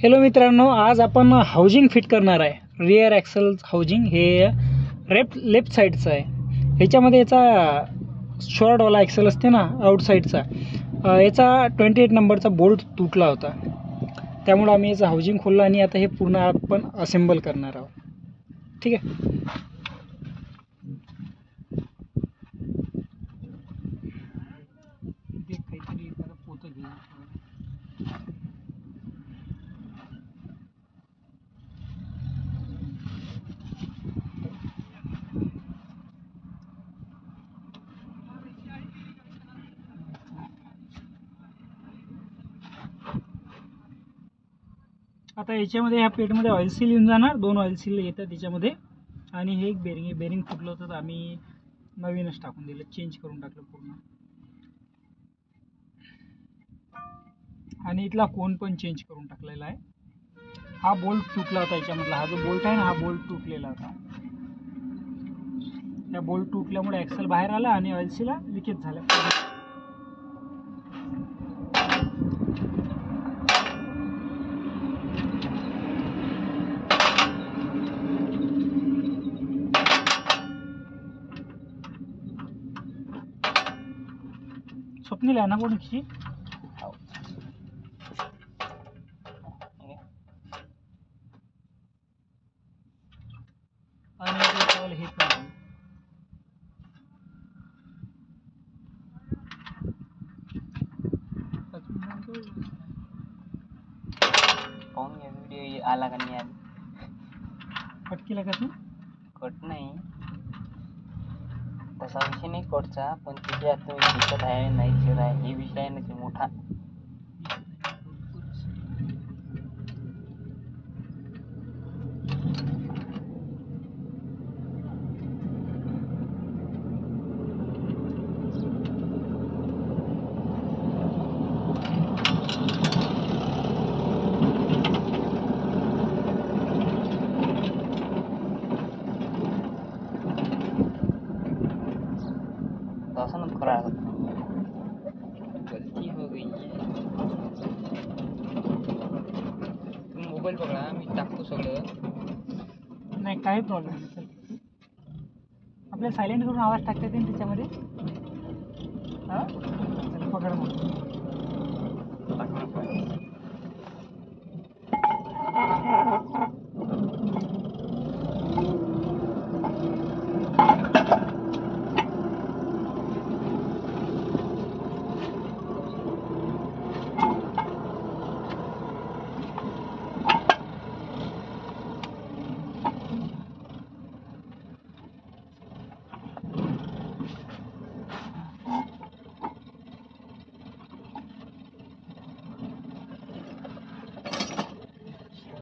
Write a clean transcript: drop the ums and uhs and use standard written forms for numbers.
Hello मित्रांनो, आज आपण हाऊजिंग फिट करणार आहे. रिअर ॲक्सल हाऊजिंग हे लेफ्ट साईडचं आहे. ह्याच्यामध्ये याचा शॉर्टवाला ॲक्सल असते ना आउटसाईडचा, याचा 28 नंबरचा बोल्ट तुटला होता. त्यामुळे आम्ही याचं हाऊजिंग खोललं आणि आता हे पूर्ण आपण असेंबल करणार आहोत. ठीक आहे. काहीतरी पोतं घेऊ. आता याच्यामध्ये ह्या पेटमध्ये ऑइल सील येऊन जाणार. 2 ऑइल सील येतात त्याच्यामध्ये. आणि हे एक बेरिंग फुटलं होतं, तर आम्ही नवीनच टाकून दिलं, चेंज करून टाकलं पूर्ण. आणि इथला कोन पण चेंज करून टाकलेला आहे. हा बोल्ट तुटला होता याच्यामधला. हा जो बोल्ट आहे ना, हा बोल्ट तुटलेला होता. त्या बोल्ट तुटल्यामुळे ॲक्सल बाहेर आला आणि ऑइल सीला लिकेज झालं. स्वप्नील आहे ना कोणची? आणि हे पण पाहून घ्या व्हिडिओ आला का नाही आला. कट केला का तू? कट नाही, तसा विषय नाही कटचा, पण तिथे आता दिसत आहे नाही दिसत आहे हे विषय आहे ना ते मोठा. तसं न खरा गलती हो गई है. तुम्ही मोबाईल पकडा, मी टाकतो सगळं. नाही, काही प्रॉब्लेम नाही. चल, आपल्याला सायलेंट करून आवाज टाकता येते ना त्याच्यामध्ये. हां, चल पकड मग.